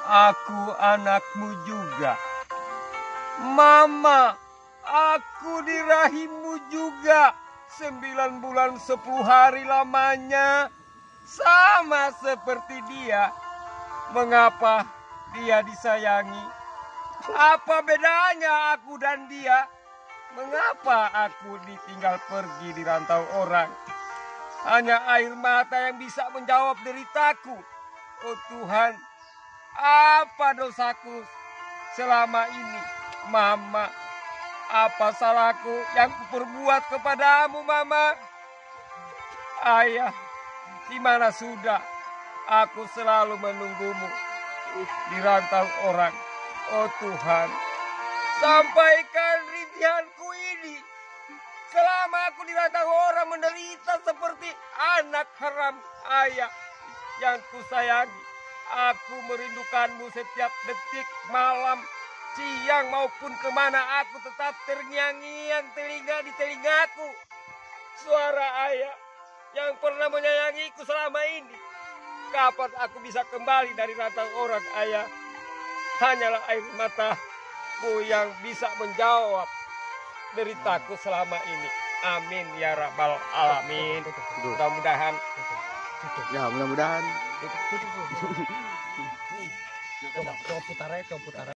aku anakmu juga. Mama, aku di rahimmu juga. 9 bulan 10 hari lamanya. Sama seperti dia. Mengapa dia disayangi? Apa bedanya aku dan dia? Mengapa aku ditinggal pergi di rantau orang? Hanya air mata yang bisa menjawab deritaku. Oh Tuhan, apa dosaku selama ini? Mama, apa salahku yang kuperbuat kepadamu, Mama? Ayah, di mana sudah aku selalu menunggumu di rantau orang. Oh Tuhan, sampaikan rintihanku ini. Selama aku di rantau orang menderita seperti anak haram ayah yang kusayangi. Aku merindukanmu setiap detik, malam, siang maupun kemana aku tetap terngiang-ngiang telinga di telingaku. Suara ayah yang pernah menyayangiku selama ini. Kapan aku bisa kembali dari rantau orang, ayah? Hanyalah air matamu yang bisa menjawab deritaku selama ini. Amin ya rabbal alamin. Mudah-mudahan. Ya, mudah-mudahan. Coba putar.